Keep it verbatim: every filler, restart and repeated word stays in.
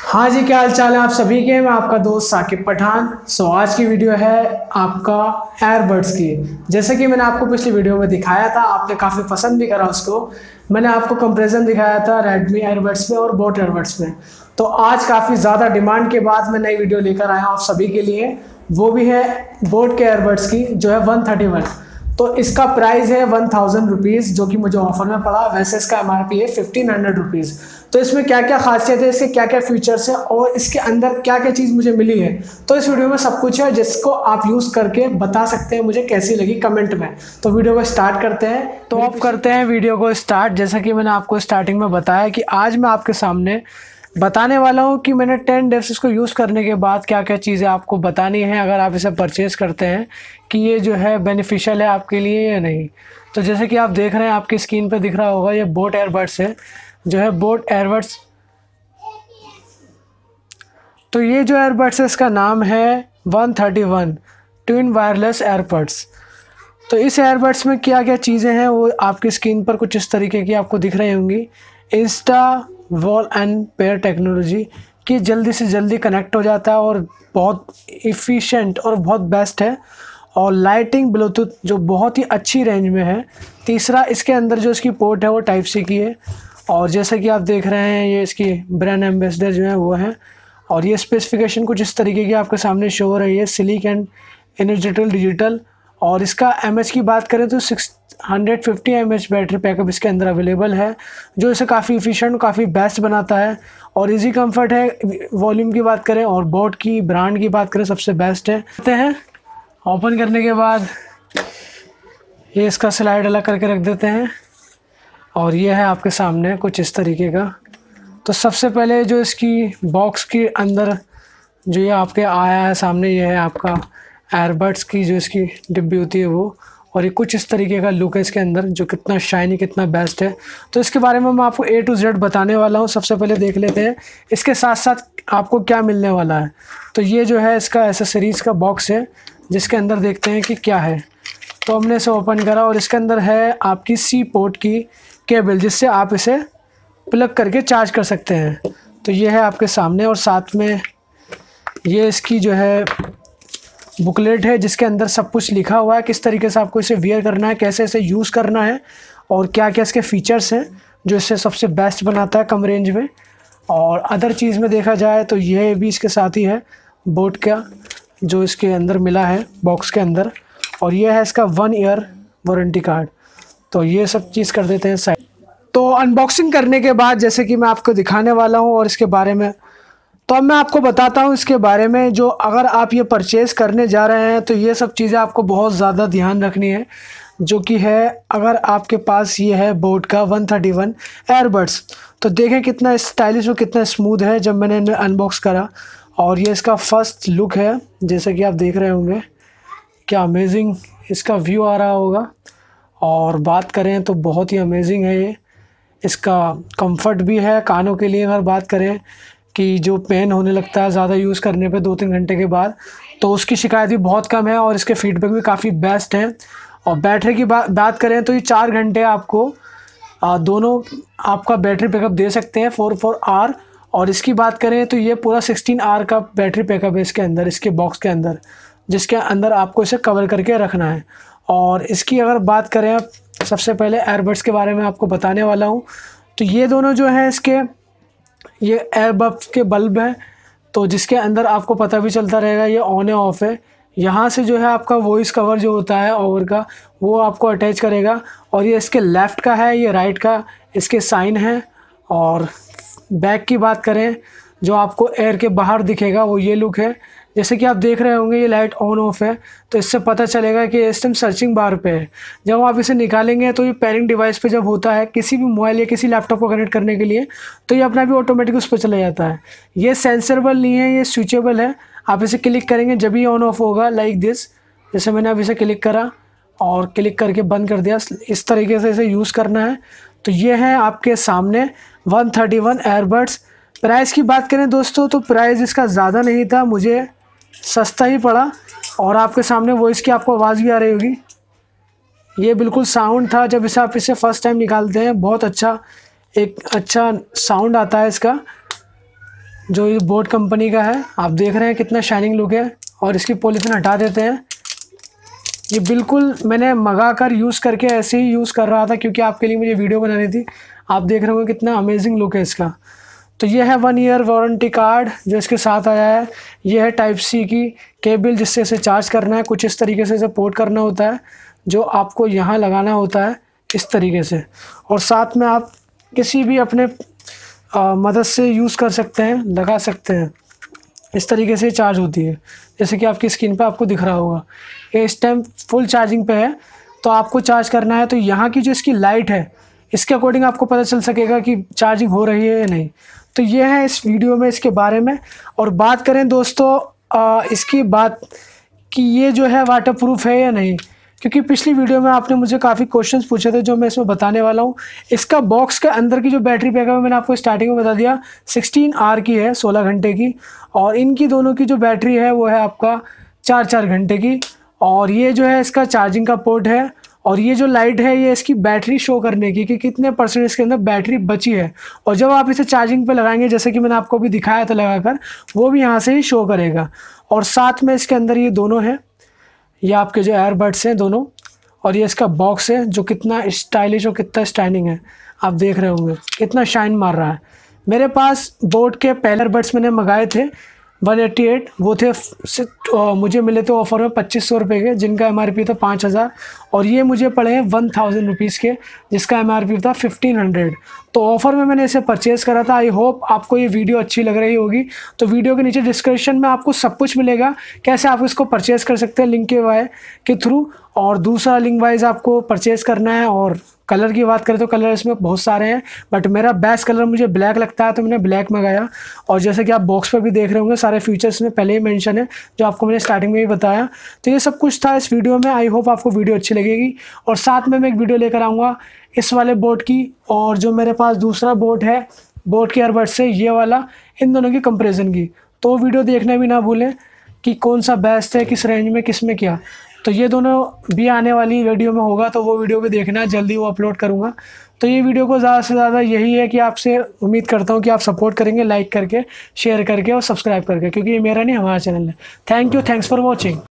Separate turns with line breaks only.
हाँ जी, क्या हाल चाल है आप सभी के। मैं आपका दोस्त साकिब पठान। सो आज की वीडियो है आपका एयरबड्स की। जैसे कि मैंने आपको पिछली वीडियो में दिखाया था, आपने काफ़ी पसंद भी करा उसको। मैंने आपको कंपैरिजन दिखाया था रेडमी एयरबड्स में और बोट एयरबड्स में। तो आज काफ़ी ज़्यादा डिमांड के बाद मैं नई वीडियो लेकर आया हूँ आप सभी के लिए। वो भी है बोट के एयरबड्स की, जो है वन थर्टी वन। तो इसका प्राइस है वन थाउजेंड रुपीज़, जो कि मुझे ऑफर में पड़ा। वैसे इसका एम आर पी है फिफ्टीन हंड्रेड रुपीज़। तो इसमें क्या क्या खासियत है, इसके क्या क्या फीचर्स हैं और इसके अंदर क्या क्या चीज़ मुझे मिली है, तो इस वीडियो में सब कुछ है, जिसको आप यूज़ करके बता सकते हैं मुझे कैसी लगी कमेंट में। तो वीडियो को स्टार्ट करते हैं। तो आप करते हैं वीडियो को स्टार्ट। जैसा कि मैंने आपको स्टार्टिंग में बताया कि आज मैं आपके सामने बताने वाला हूँ कि मैंने टेन डेज इसको यूज़ करने के बाद क्या क्या चीज़ें आपको बतानी है अगर आप इसे परचेज़ करते हैं, कि ये जो है बेनिफिशियल है आपके लिए या नहीं। तो जैसे कि आप देख रहे हैं, आपकी स्क्रीन पे दिख रहा होगा, ये बोट एयरबड्स है, जो है बोट एयरबड्स। तो ये जो एयरबड्स है इसका नाम है one thirty one twin wireless earbuds. तो इस एयरबड्स में क्या क्या चीज़ें हैं वो आपकी स्क्रीन पर कुछ इस तरीके की आपको दिख रही होंगी। Insta wall and pair technology की जल्दी से जल्दी कनेक्ट हो जाता है और बहुत इफ़िशेंट और बहुत बेस्ट है। और लाइटिंग ब्लूटूथ जो बहुत ही अच्छी रेंज में है। तीसरा, इसके अंदर जो इसकी पोर्ट है वो टाइप सी की है। और जैसे कि आप देख रहे हैं, ये इसकी ब्रांड एम्बेसडर जो है वो है। और ये स्पेसिफिकेशन कुछ इस तरीके की आपके सामने शो हो रही है, सिलिक एंड एनर्जेटिक डिजिटल। और इसका एमएच की बात करें तो six hundred fifty m h battery backup इसके अंदर अवेलेबल है, जो इसे काफ़ी इफ़िशिएंट और काफ़ी बेस्ट बनाता है। और इजी कंफर्ट है। वॉल्यूम की बात करें और बोट की ब्रांड की बात करें, सबसे बेस्ट है। करते हैं ओपन करने के बाद ये इसका स्लाइड अलग करके रख देते हैं और ये है आपके सामने कुछ इस तरीके का। तो सबसे पहले जो इसकी बॉक्स के अंदर जो ये आपके आया है सामने, ये है आपका एयरबड्स की जो इसकी डिब्बी होती है वो। और ये कुछ इस तरीके का लुक है इसके अंदर, जो कितना शाइनी कितना बेस्ट है। तो इसके बारे में मैं आपको ए टू जेड बताने वाला हूँ। सबसे पहले देख लेते हैं इसके साथ साथ आपको क्या मिलने वाला है। तो ये जो है इसका एसेसरीज़ का बॉक्स है, जिसके अंदर देखते हैं कि क्या है। तो हमने इसे ओपन करा और इसके अंदर है आपकी सी पोर्ट की केबल, जिससे आप इसे प्लग करके चार्ज कर सकते हैं। तो ये है आपके सामने। और साथ में ये इसकी जो है बुकलेट है, जिसके अंदर सब कुछ लिखा हुआ है, किस तरीके से आपको इसे वियर करना है, कैसे इसे यूज़ करना है और क्या क्या इसके फीचर्स हैं जो इसे सबसे बेस्ट बनाता है कम रेंज में। और अदर चीज़ में देखा जाए तो ये भी इसके साथ ही है बोट का, जो इसके अंदर मिला है बॉक्स के अंदर। और ये है इसका वन ईयर वारंटी कार्ड। तो ये सब चीज़ कर देते हैं साइड। तो अनबॉक्सिंग करने के बाद जैसे कि मैं आपको दिखाने वाला हूँ और इसके बारे में, तो अब मैं आपको बताता हूँ इसके बारे में। जो अगर आप ये परचेज़ करने जा रहे हैं तो ये सब चीज़ें आपको बहुत ज़्यादा ध्यान रखनी है, जो कि है अगर आपके पास ये है बोट का वन थर्टी वन एयरबड्स। तो देखें कितना स्टाइलिश और कितना स्मूथ है जब मैंने इन्हें अनबॉक्स करा। और ये इसका फर्स्ट लुक है, जैसे कि आप देख रहे होंगे, क्या अमेजिंग इसका व्यू आ रहा होगा। और बात करें तो बहुत ही अमेजिंग है ये। इसका कंफर्ट भी है कानों के लिए। अगर बात करें कि जो पेन होने लगता है ज़्यादा यूज़ करने पे दो तीन घंटे के बाद, तो उसकी शिकायत भी बहुत कम है और इसके फीडबैक भी काफ़ी बेस्ट हैं। और बैटरी की बात बात करें तो ये चार घंटे आपको आ, दोनों आपका बैटरी बैकअप दे सकते हैं, फोर फोर आर। और इसकी बात करें तो ये पूरा सिक्सटीन आर का बैटरी बैकअप है इसके अंदर, इसके बॉक्स के अंदर, जिसके अंदर आपको इसे कवर करके रखना है। और इसकी अगर बात करें, अब सबसे पहले एयरबड्स के बारे में आपको बताने वाला हूँ। तो ये दोनों जो हैं इसके, ये एयरबड्स के बल्ब हैं, तो जिसके अंदर आपको पता भी चलता रहेगा ये ऑन है ऑफ है। यहाँ से जो है आपका वॉइस कवर जो होता है ओवर का, वो आपको अटैच करेगा। और ये इसके लेफ़्ट का है, ये राइट का इसके साइन है। और बैक की बात करें, जो आपको एयर के बाहर दिखेगा वो ये लुक है। जैसे कि आप देख रहे होंगे ये लाइट ऑन ऑफ है, तो इससे पता चलेगा कि इस टाइम सर्चिंग बार पे है। जब आप इसे निकालेंगे तो ये पेयरिंग डिवाइस पे जब होता है किसी भी मोबाइल या किसी लैपटॉप को कनेक्ट करने के लिए, तो ये अपना भी ऑटोमेटिक उस पर चला जाता है। ये सेंसरेबल नहीं है, ये स्विचेबल है। आप इसे क्लिक करेंगे जब ही ऑन ऑफ होगा, लाइक दिस। जैसे मैंने अब इसे क्लिक करा और क्लिक करके बंद कर दिया, इस तरीके से इसे यूज़ करना है। तो ये है आपके सामने one thirty one earbuds. Price की बात करें दोस्तों, तो प्राइस इसका ज़्यादा नहीं था, मुझे सस्ता ही पड़ा। और आपके सामने वॉइस की आपको आवाज़ भी आ रही होगी, ये बिल्कुल साउंड था जब इसे आप इसे फर्स्ट टाइम निकालते हैं, बहुत अच्छा एक अच्छा साउंड आता है इसका। जो ये बोट कंपनी का है, आप देख रहे हैं कितना शाइनिंग लुक है। और इसकी पॉलीथीन हटा देते हैं। ये बिल्कुल मैंने मंगा कर यूज़ करके ऐसे ही यूज़ कर रहा था क्योंकि आपके लिए मुझे वीडियो बनानी थी। आप देख रहे होंगे कितना अमेजिंग लुक है इसका। तो ये है वन ईयर वारंटी कार्ड जो इसके साथ आया है। ये है टाइप सी की केबल जिससे इसे चार्ज करना है। कुछ इस तरीके से इसे पोर्ट करना होता है जो आपको यहाँ लगाना होता है इस तरीके से। और साथ में आप किसी भी अपने आ, मदद से यूज़ कर सकते हैं, लगा सकते हैं। इस तरीके से चार्ज होती है जैसे कि आपकी स्क्रीन पे आपको दिख रहा होगा। ये इस टाइम फुल चार्जिंग पे है। तो आपको चार्ज करना है तो यहाँ की जो इसकी लाइट है इसके अकॉर्डिंग आपको पता चल सकेगा कि चार्जिंग हो रही है या नहीं। तो ये है इस वीडियो में इसके बारे में। और बात करें दोस्तों आ, इसकी बात कि ये जो है वाटर प्रूफ है या नहीं, क्योंकि पिछली वीडियो में आपने मुझे काफ़ी क्वेश्चंस पूछे थे जो मैं इसमें बताने वाला हूँ। इसका बॉक्स के अंदर की जो बैटरी बैकअप है मैंने आपको स्टार्टिंग में बता दिया सिक्सटीन आवर की है, सोलह घंटे की। और इनकी दोनों की जो बैटरी है वो है आपका चार चार घंटे की। और ये जो है इसका चार्जिंग का पोर्ट है। और ये जो लाइट है ये इसकी बैटरी शो करने की कि कितने परसेंट इसके अंदर बैटरी बची है। और जब आप इसे चार्जिंग पे लगाएंगे जैसे कि मैंने आपको भी दिखाया था लगाकर, वो भी यहाँ से ही शो करेगा। और साथ में इसके अंदर ये दोनों हैं, ये आपके जो एयरबड्स हैं दोनों। और ये इसका बॉक्स है जो कितना स्टाइलिश और कितना स्टाइनिंग है, आप देख रहे होंगे कितना शाइन मार रहा है। मेरे पास बोट के पहले एयरबड्स मैंने मंगाए थे वन एट्टी एट, वो थे आ, मुझे मिले थे ऑफ़र में पच्चीस सौ रुपये के, जिनका एम आर पी था पाँच हज़ार। और ये मुझे पड़े हैं वन थाउजेंड रुपीज़ के, जिसका एम आर पी था फिफ्टीन हंड्रेड। तो ऑफ़र में मैंने इसे परचेज़ करा था। आई होप आपको ये वीडियो अच्छी लग रही होगी। तो वीडियो के नीचे डिस्क्रिप्शन में आपको सब कुछ मिलेगा कैसे आप इसको परचेज़ कर सकते हैं लिंक के वाई के थ्रू। और दूसरा लिंक वाइज आपको परचेज़ करना है। और कलर की बात करें तो कलर इसमें बहुत सारे हैं, बट मेरा बेस्ट कलर मुझे ब्लैक लगता है तो मैंने ब्लैक मंगाया। और जैसे कि आप बॉक्स पर भी देख रहे होंगे सारे फीचर्स में पहले ही मेंशन है जो आपको मैंने स्टार्टिंग में भी बताया। तो ये सब कुछ था इस वीडियो में। आई होप आपको वीडियो अच्छी लगेगी। और साथ में मैं एक वीडियो लेकर आऊँगा इस वाले बोट की और जो मेरे पास दूसरा बोट है बोट के एयरबड्स से ये वाला, इन दोनों की कंपेरिजन की। तो वीडियो देखना भी ना भूलें कि कौन सा बेस्ट है, किस रेंज में, किस में क्या। तो ये दोनों भी आने वाली वीडियो में होगा, तो वो वीडियो भी देखना, जल्दी वो अपलोड करूँगा। तो ये वीडियो को ज़्यादा से ज़्यादा यही है कि आपसे उम्मीद करता हूँ कि आप सपोर्ट करेंगे लाइक करके, शेयर करके और सब्सक्राइब करके, क्योंकि ये मेरा नहीं हमारा चैनल है। Thank you, thanks for watching.